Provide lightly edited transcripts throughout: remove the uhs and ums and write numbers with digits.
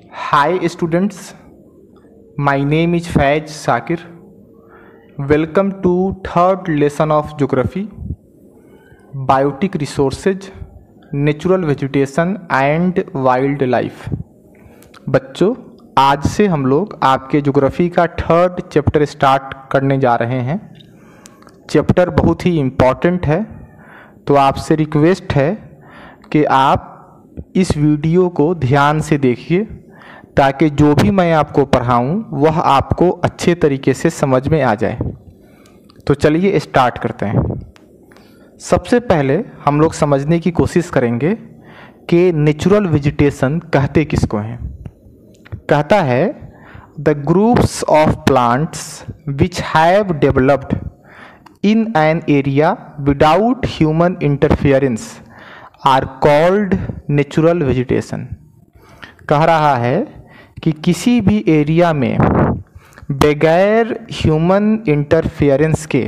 Hi students, my name is Faiz Sakir. Welcome to third lesson of geography, biotic resources, natural vegetation and wildlife. बच्चों, आज से हम लोग आपके geography का थर्ड चैप्टर स्टार्ट करने जा रहे हैं। चैप्टर बहुत ही इम्पॉर्टेंट है, तो आपसे रिक्वेस्ट है कि आप इस वीडियो को ध्यान से देखिए ताकि जो भी मैं आपको पढ़ाऊँ वह आपको अच्छे तरीके से समझ में आ जाए। तो चलिए स्टार्ट करते हैं। सबसे पहले हम लोग समझने की कोशिश करेंगे कि नेचुरल वेजिटेशन कहते किसको हैं। कहता है the groups of plants which have developed in an area without human interference are called natural vegetation. कह रहा है कि किसी भी एरिया में बगैर ह्यूमन इंटरफियरेंस के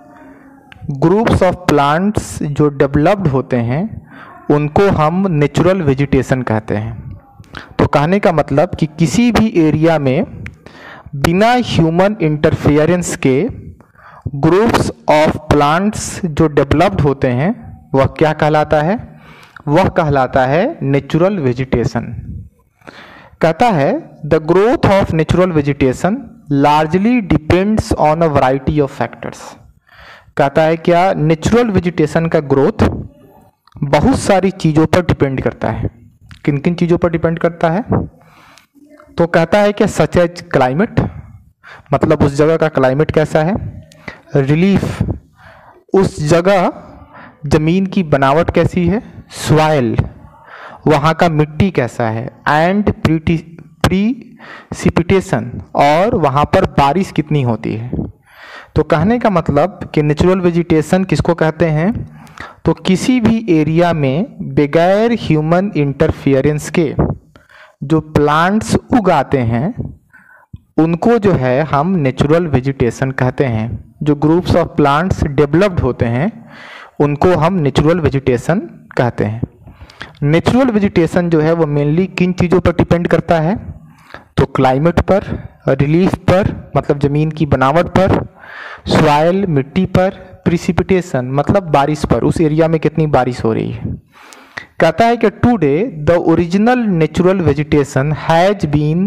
ग्रुप्स ऑफ प्लांट्स जो डेवलप्ड होते हैं उनको हम नेचुरल वेजिटेशन कहते हैं। तो कहने का मतलब कि किसी भी एरिया में बिना ह्यूमन इंटरफियरेंस के ग्रुप्स ऑफ प्लांट्स जो डेवलप्ड होते हैं वह क्या कहलाता है? वह कहलाता है नेचुरल वेजिटेशन। कहता है the growth of natural vegetation largely depends on a variety of factors. कहता है क्या नेचुरल वेजिटेशन का ग्रोथ बहुत सारी चीज़ों पर डिपेंड करता है। किन किन चीज़ों पर डिपेंड करता है? तो कहता है कि सच एज क्लाइमेट, मतलब उस जगह का क्लाइमेट कैसा है, रिलीफ, उस जगह ज़मीन की बनावट कैसी है, सॉइल, वहाँ का मिट्टी कैसा है, एंड प्रीसिपिटेशन, और वहाँ पर बारिश कितनी होती है। तो कहने का मतलब कि नेचुरल वेजिटेशन किसको कहते हैं? तो किसी भी एरिया में बगैर ह्यूमन इंटरफियरेंस के जो प्लांट्स उगाते हैं उनको जो है हम नेचुरल वेजिटेशन कहते हैं। जो ग्रुप्स ऑफ प्लांट्स डेवलप्ड होते हैं उनको हम नेचुरल वेजिटेशन कहते हैं। नेचुरल वेजिटेशन जो है वो मेनली किन चीज़ों पर डिपेंड करता है? तो क्लाइमेट पर, रिलीफ पर मतलब ज़मीन की बनावट पर, सॉइल मिट्टी पर, प्रिसिपिटेशन मतलब बारिश पर, उस एरिया में कितनी बारिश हो रही है। कहता है कि today the original natural vegetation has been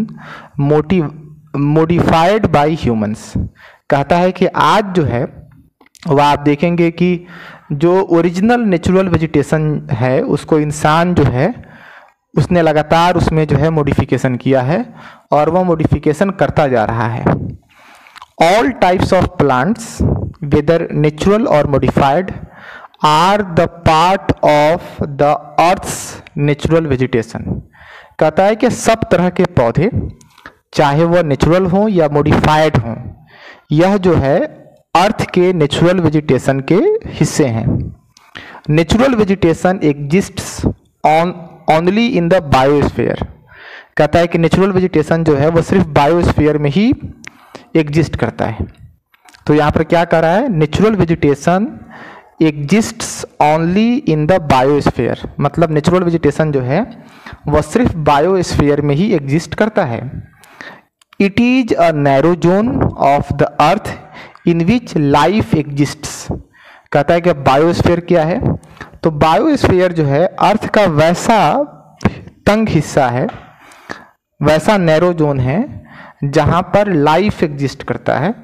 modified by humans. कहता है कि आज जो है वह आप देखेंगे कि जो ओरिजिनल नेचुरल वेजिटेशन है उसको इंसान जो है उसने लगातार उसमें जो है मॉडिफिकेशन किया है और वह मॉडिफिकेशन करता जा रहा है। All types of plants whether natural और modified are the part of the earth's natural vegetation. कहता है कि सब तरह के पौधे चाहे वह नेचुरल हों या मॉडिफाइड हों, यह जो है अर्थ के नेचुरल वेजिटेशन के हिस्से हैं। Natural vegetation exists only in the biosphere. कहता है कि नेचुरल वेजिटेशन जो है वो सिर्फ बायोस्फीयर में ही एग्जिस्ट करता है। तो यहाँ पर क्या कह रहा है? Natural vegetation exists only in the biosphere, मतलब नेचुरल वेजिटेशन जो है वह सिर्फ बायोस्फीयर में ही एग्जिस्ट करता है। It is a narrow zone of the earth in which life exists. कहता है कि बायोस्फीयर क्या है? तो बायोस्फीयर जो है अर्थ का वैसा तंग हिस्सा है, वैसा नैरो जोन है जहां पर लाइफ एग्जिस्ट करता है।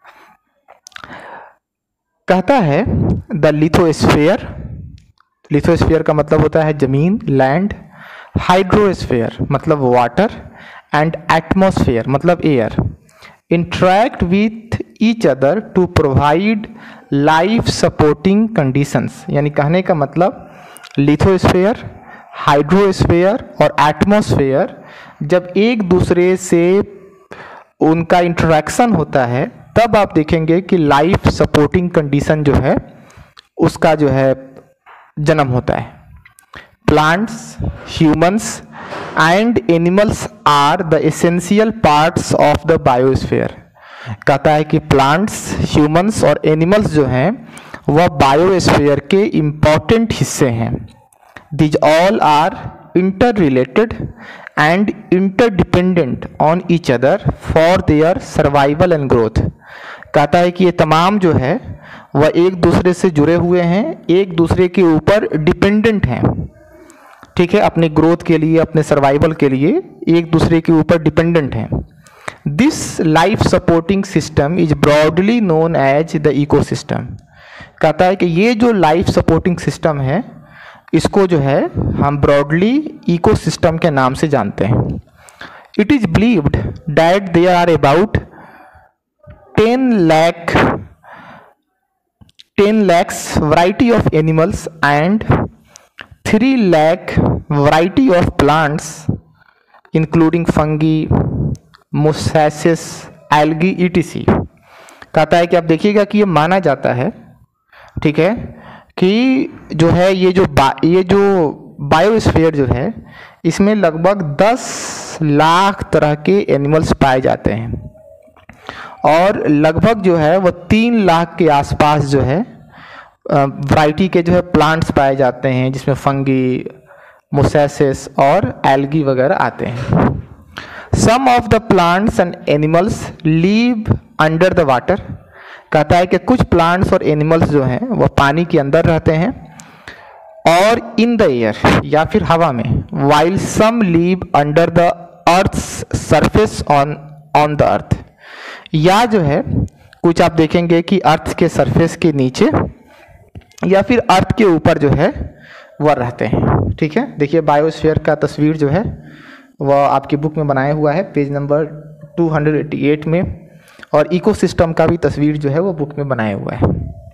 कहता है द लिथोस्फीयर, लिथोस्फीयर का मतलब होता है जमीन, लैंड, हाइड्रोस्फीयर मतलब वाटर, एंड एटमॉस्फेयर मतलब air interact with each other to provide life supporting conditions. यानी कहने का मतलब लिथोस्फीयर, हाइड्रोस्फीयर और एटमॉस्फेयर जब एक दूसरे से उनका इंटरेक्शन होता है तब आप देखेंगे कि लाइफ सपोर्टिंग कंडीशन जो है उसका जो है जन्म होता है। Plants, humans and animals are the essential parts of the biosphere. कहता है कि प्लांट्स, ह्यूमंस और एनिमल्स जो हैं वह बायोस्फीयर के इम्पॉर्टेंट हिस्से हैं। These all are interrelated and interdependent on each other for their survival and growth। कहता है कि ये तमाम जो है वह एक दूसरे से जुड़े हुए हैं, एक दूसरे के ऊपर डिपेंडेंट हैं, ठीक है, अपने ग्रोथ के लिए, अपने सर्वाइवल के लिए एक दूसरे के ऊपर डिपेंडेंट हैं। This life supporting system is broadly known as the ecosystem. कहता है कि ये जो लाइफ सपोर्टिंग सिस्टम है इसको जो है हम ब्रॉडली इकोसिस्टम के नाम से जानते हैं। It is believed that there are about 10 lakhs variety of animals and 3 lakh variety of plants including fungi, molasses, algae etc। कहता है कि आप देखिएगा कि ये माना जाता है, ठीक है, कि जो है ये जो बायोस्फीयर जो है इसमें लगभग 10 लाख तरह के एनिमल्स पाए जाते हैं और लगभग जो है वो 3 लाख के आसपास जो है वैरायटी के जो है प्लांट्स पाए जाते हैं, जिसमें फंगी, मोसेसेस और एल्गी वगैरह आते हैं। Some of the plants and animals live under the water. कहता है कि कुछ प्लांट्स और एनिमल्स जो हैं वह पानी के अंदर रहते हैं और इन द एयर या फिर हवा में, while some live under the earth's surface on the earth. या जो है कुछ आप देखेंगे कि अर्थ के सरफेस के नीचे या फिर अर्थ के ऊपर जो है वह रहते हैं, ठीक है। देखिए बायोस्फीयर का तस्वीर जो है वह आपकी बुक में बनाया हुआ है पेज नंबर 288 में, और इकोसिस्टम का भी तस्वीर जो है वो बुक में बनाया हुआ है।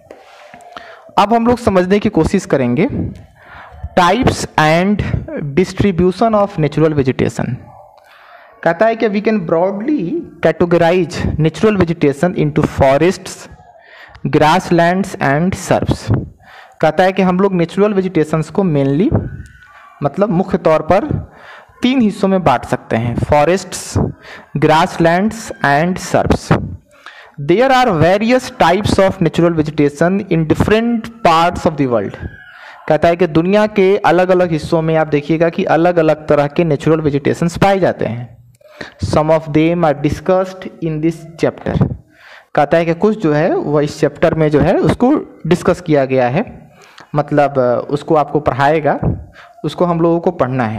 अब हम लोग समझने की कोशिश करेंगे types and distribution of natural vegetation. कहता है कि we can broadly categorise natural vegetation into forests, grasslands and shrubs. कहता है कि हम लोग नेचुरल वेजिटेशंस को मेनली मतलब मुख्य तौर पर 3 हिस्सों में बांट सकते हैं, forests, grasslands and shrubs. There are various types of natural vegetation in different parts of the world. कहता है कि दुनिया के अलग अलग हिस्सों में आप देखिएगा कि अलग अलग तरह के नेचुरल वेजिटेशंस पाए जाते हैं। Some of them are discussed in this chapter. कहता है कि कुछ जो है वह इस चैप्टर में जो है उसको डिस्कस किया गया है, मतलब उसको आपको पढ़ाएगा, उसको हम लोगों को पढ़ना है।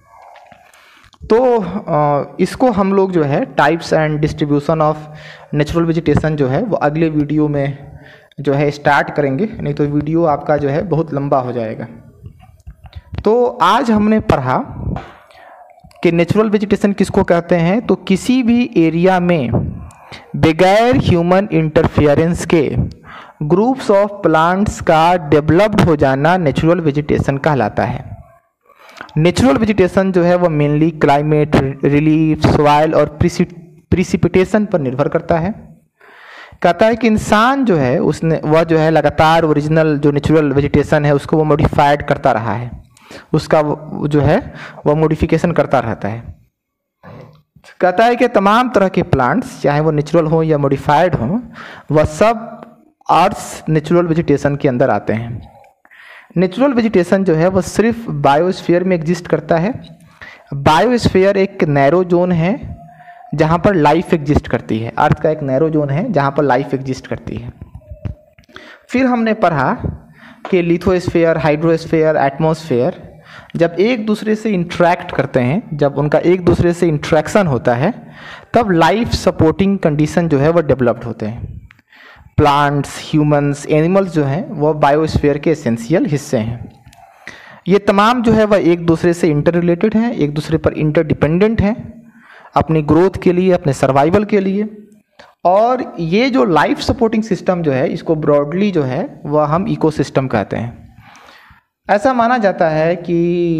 तो इसको हम लोग जो है types and distribution of natural vegetation जो है वो अगले वीडियो में जो है स्टार्ट करेंगे, नहीं तो वीडियो आपका जो है बहुत लंबा हो जाएगा। तो आज हमने पढ़ा कि नेचुरल वेजिटेशन किसको कहते हैं, तो किसी भी एरिया में बगैर ह्यूमन इंटरफेरेंस के ग्रुप्स ऑफ प्लांट्स का डेवलप्ड हो जाना नेचुरल वेजिटेशन कहलाता है। नेचुरल वेजिटेशन जो है वो मेनली क्लाइमेट, रिलीफ, सॉइल और प्रिसिपिटेशन पर निर्भर करता है। कहता है कि इंसान जो है उसने वह जो है लगातार ओरिजिनल जो नेचुरल वेजिटेशन है उसको वो मॉडिफाइड करता रहा है, उसका जो है वह मॉडिफिकेशन करता रहता है। कहता है कि तमाम तरह के प्लांट्स चाहे वो नेचुरल हो या मॉडिफाइड हो, वह सब अर्थ नेचुरल वेजिटेशन के अंदर आते हैं। नेचुरल वेजिटेशन जो है वह सिर्फ बायोस्फीयर में एग्जिस्ट करता है। बायोस्फीयर एक नैरो जोन है जहाँ पर लाइफ एग्जिस्ट करती है, अर्थ का एक नैरो जोन है जहाँ पर लाइफ एग्जिस्ट करती है। फिर हमने पढ़ा कि लिथोस्फीयर, हाइड्रोस्फीयर, एटमॉस्फेयर जब एक दूसरे से इंटरेक्ट करते हैं, जब उनका एक दूसरे से इंटरेक्शन होता है, तब लाइफ सपोर्टिंग कंडीशन जो है वह डेवलप्ड होते हैं। प्लांट्स, ह्यूमंस, एनिमल्स जो हैं वह बायोस्फीयर के एसेंशियल हिस्से हैं। ये तमाम जो है वह एक दूसरे से इंटर रिलेटेड हैं, एक दूसरे पर इंटरडिपेंडेंट हैं अपनी ग्रोथ के लिए, अपने सर्वाइवल के लिए। और ये जो लाइफ सपोर्टिंग सिस्टम जो है इसको ब्रॉडली जो है वह हम इकोसिस्टम कहते हैं। ऐसा माना जाता है कि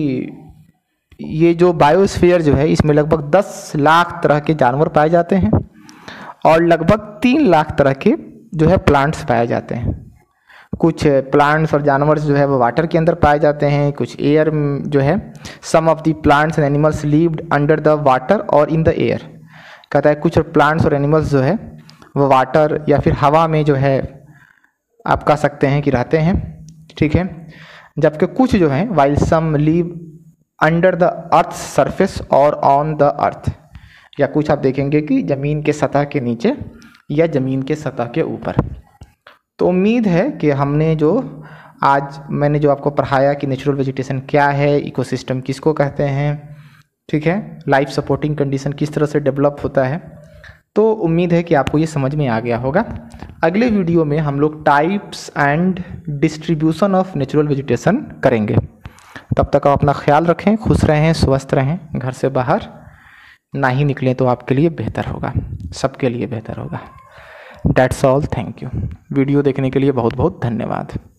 ये जो बायोस्फीयर जो है इसमें लगभग 10 लाख तरह के जानवर पाए जाते हैं और लगभग 3 लाख तरह के जो है प्लांट्स पाए जाते हैं। कुछ प्लांट्स और जानवर जो है वो वाटर के अंदर पाए जाते हैं, कुछ एयर जो है। Some of the plants and animals lived under the water और इन द एयर। कहता है कुछ प्लांट्स और एनिमल्स जो है वो वाटर या फिर हवा में जो है आप कह सकते हैं कि रहते हैं, ठीक है। जबकि कुछ जो है while some live under the earth surface और ऑन द अर्थ, या कुछ आप देखेंगे कि ज़मीन के सतह के नीचे या ज़मीन के सतह के ऊपर। तो उम्मीद है कि हमने जो आज मैंने जो आपको पढ़ाया कि नेचुरल वेजिटेशन क्या है, इकोसिस्टम किसको कहते हैं, ठीक है, लाइफ सपोर्टिंग कंडीशन किस तरह से डेवलप होता है, तो उम्मीद है कि आपको ये समझ में आ गया होगा। अगले वीडियो में हम लोग types and distribution of natural vegetation करेंगे। तब तक आप अपना ख्याल रखें, खुश रहें, स्वस्थ रहें, घर से बाहर ना ही निकलें तो आपके लिए बेहतर होगा, सबके लिए बेहतर होगा। That's all, thank you. Video देखने के लिए बहुत बहुत धन्यवाद।